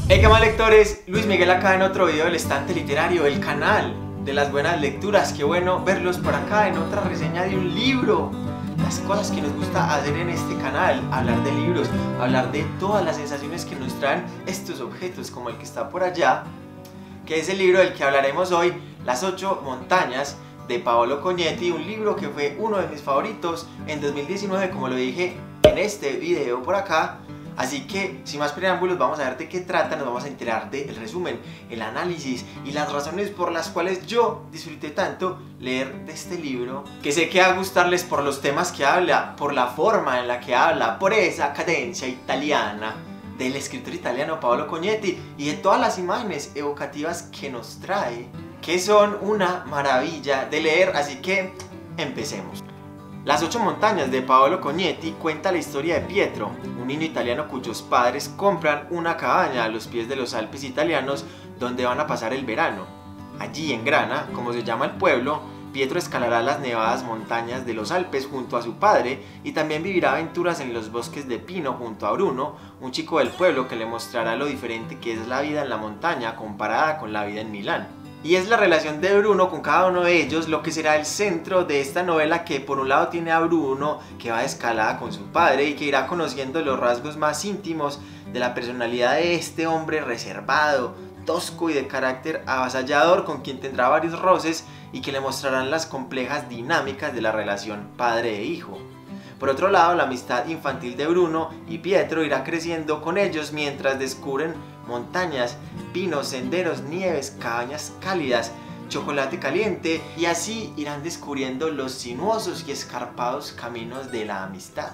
Hey, ¿qué más, lectores? Luis Miguel acá en otro video del Estante Literario, el canal de las buenas lecturas. Qué bueno verlos por acá en otra reseña de un libro. Las cosas que nos gusta hacer en este canal: hablar de libros, hablar de todas las sensaciones que nos traen estos objetos, como el que está por allá, que es el libro del que hablaremos hoy, Las 8 montañas, de Paolo Cognetti, un libro que fue uno de mis favoritos en 2019, como lo dije en este video por acá. Así que, sin más preámbulos, vamos a ver de qué trata, nos vamos a enterar del resumen, el análisis y las razones por las cuales yo disfruté tanto leer de este libro, que sé que va a gustarles por los temas que habla, por la forma en la que habla, por esa cadencia italiana del escritor italiano Paolo Cognetti y de todas las imágenes evocativas que nos trae, que son una maravilla de leer. Así que empecemos. Las 8 montañas de Paolo Cognetti cuenta la historia de Pietro, un niño italiano cuyos padres compran una cabaña a los pies de los Alpes italianos donde van a pasar el verano. Allí en Grana, como se llama el pueblo, Pietro escalará las nevadas montañas de los Alpes junto a su padre y también vivirá aventuras en los bosques de pino junto a Bruno, un chico del pueblo que le mostrará lo diferente que es la vida en la montaña comparada con la vida en Milán. Y es la relación de Bruno con cada uno de ellos lo que será el centro de esta novela, que por un lado tiene a Bruno, que va de escalada con su padre y que irá conociendo los rasgos más íntimos de la personalidad de este hombre reservado, tosco y de carácter avasallador, con quien tendrá varios roces y que le mostrarán las complejas dinámicas de la relación padre e hijo. Por otro lado, la amistad infantil de Bruno y Pietro irá creciendo con ellos mientras descubren montañas, pinos, senderos, nieves, cabañas cálidas, chocolate caliente, y así irán descubriendo los sinuosos y escarpados caminos de la amistad.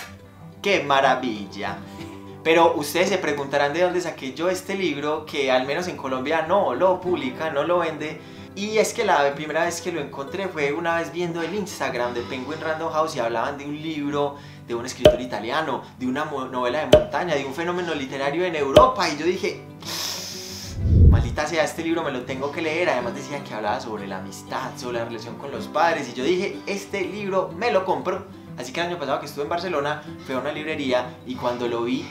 ¡Qué maravilla! Pero ustedes se preguntarán de dónde saqué yo este libro, que al menos en Colombia no lo publica, no lo vende. Y es que la primera vez que lo encontré fue una vez viendo el Instagram de Penguin Random House y hablaban de un libro de un escritor italiano, de una novela de montaña, de un fenómeno literario en Europa, y yo dije, maldita sea, este libro me lo tengo que leer. Además decía que hablaba sobre la amistad, sobre la relación con los padres, y yo dije, este libro me lo compro. Así que el año pasado que estuve en Barcelona, fui a una librería y cuando lo vi,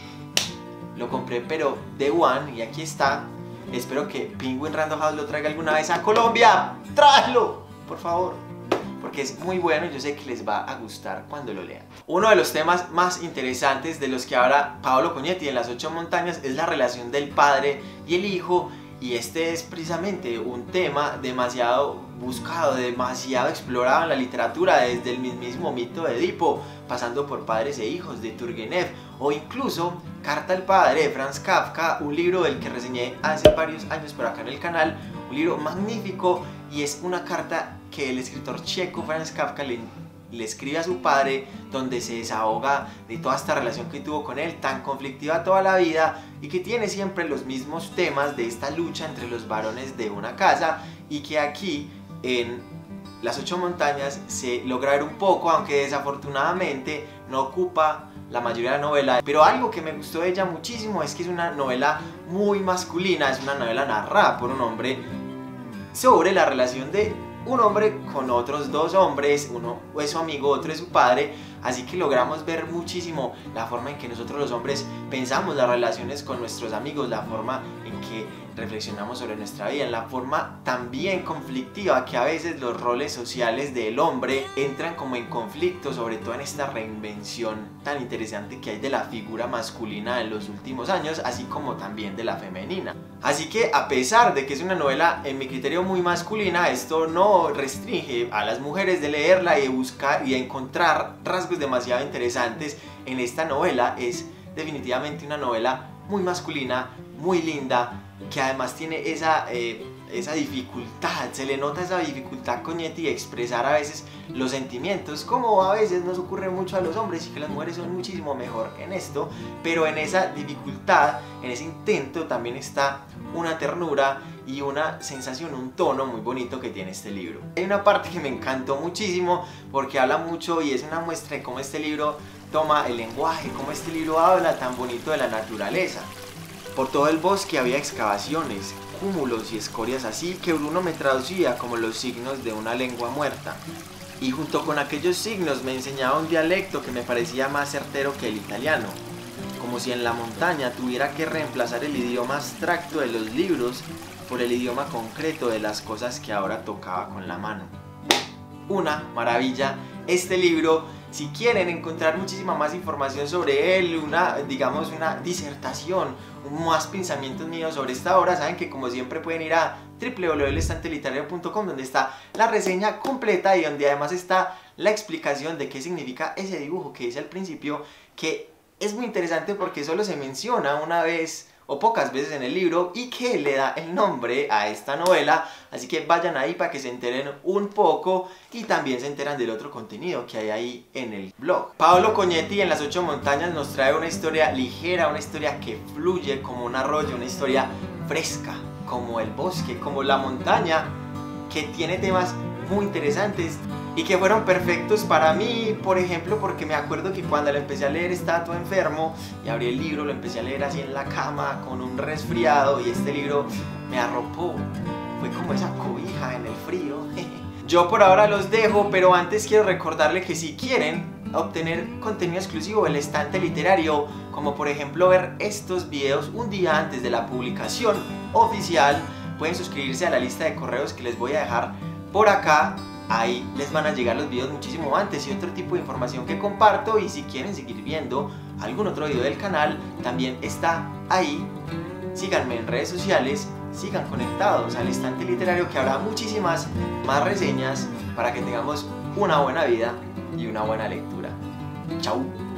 lo compré, pero de one, y aquí está. Espero que Penguin Random House lo traiga alguna vez a Colombia. ¡Tráelo! Por favor, porque es muy bueno y yo sé que les va a gustar cuando lo lean. Uno de los temas más interesantes de los que habla Paolo Cognetti en Las 8 montañas es la relación del padre y el hijo, y este es precisamente un tema demasiado buscado, demasiado explorado en la literatura, desde el mismo mito de Edipo, pasando por Padres e hijos de Turgenev, o incluso Carta al padre de Franz Kafka, un libro del que reseñé hace varios años por acá en el canal, un libro magnífico, y es una carta que el escritor checo Franz Kafka le escribe a su padre, donde se desahoga de toda esta relación que tuvo con él, tan conflictiva toda la vida, y que tiene siempre los mismos temas de esta lucha entre los varones de una casa, y que aquí en Las 8 montañas se logra ver un poco, aunque desafortunadamente no ocupa la mayoría de la novela. Pero algo que me gustó de ella muchísimo es que es una novela muy masculina, es una novela narrada por un hombre sobre la relación de un hombre con otros dos hombres, uno es su amigo, otro es su padre. Así que logramos ver muchísimo la forma en que nosotros los hombres pensamos las relaciones con nuestros amigos, la forma en que reflexionamos sobre nuestra vida, en la forma también conflictiva que a veces los roles sociales del hombre entran como en conflicto, sobre todo en esta reinvención tan interesante que hay de la figura masculina en los últimos años, así como también de la femenina. Así que, a pesar de que es una novela en mi criterio muy masculina, esto no restringe a las mujeres de leerla y de buscar y de encontrar rasgos demasiado interesantes en esta novela. Es definitivamente una novela muy masculina, muy linda, que además tiene esa dificultad, se le nota esa dificultad a Cognetti de expresar a veces los sentimientos, como a veces nos ocurre mucho a los hombres, y que las mujeres son muchísimo mejor en esto. Pero en esa dificultad, en ese intento, también está una ternura y una sensación, un tono muy bonito que tiene este libro. Hay una parte que me encantó muchísimo porque habla mucho y es una muestra de cómo este libro toma el lenguaje, cómo este libro habla tan bonito de la naturaleza. Por todo el bosque había excavaciones, cúmulos y escorias así que Bruno me traducía como los signos de una lengua muerta. Y junto con aquellos signos me enseñaba un dialecto que me parecía más certero que el italiano. Como como si en la montaña tuviera que reemplazar el idioma abstracto de los libros por el idioma concreto de las cosas que ahora tocaba con la mano. Una maravilla este libro. Si quieren encontrar muchísima más información sobre él, una disertación, más pensamientos míos sobre esta obra, saben que como siempre pueden ir a www.elestanteliterario.com, donde está la reseña completa y donde además está la explicación de qué significa ese dibujo que hice al principio, que es muy interesante porque solo se menciona una vez o pocas veces en el libro y que le da el nombre a esta novela. Así que vayan ahí para que se enteren un poco y también se enteran del otro contenido que hay ahí en el blog. Paolo Cognetti en Las 8 montañas nos trae una historia ligera, una historia que fluye como un arroyo, una historia fresca como el bosque, como la montaña, que tiene temas muy interesantes y que fueron perfectos para mí, por ejemplo, porque me acuerdo que cuando lo empecé a leer estaba todo enfermo y abrí el libro, lo empecé a leer así en la cama con un resfriado y este libro me arropó, fue como esa cobija en el frío. Yo por ahora los dejo, pero antes quiero recordarles que si quieren obtener contenido exclusivo del Estante Literario, como por ejemplo ver estos videos un día antes de la publicación oficial, pueden suscribirse a la lista de correos que les voy a dejar por acá. Ahí les van a llegar los videos muchísimo antes y otro tipo de información que comparto, y si quieren seguir viendo algún otro video del canal también está ahí. Síganme en redes sociales, sigan conectados al Estante Literario, que habrá muchísimas más reseñas para que tengamos una buena vida y una buena lectura. Chau.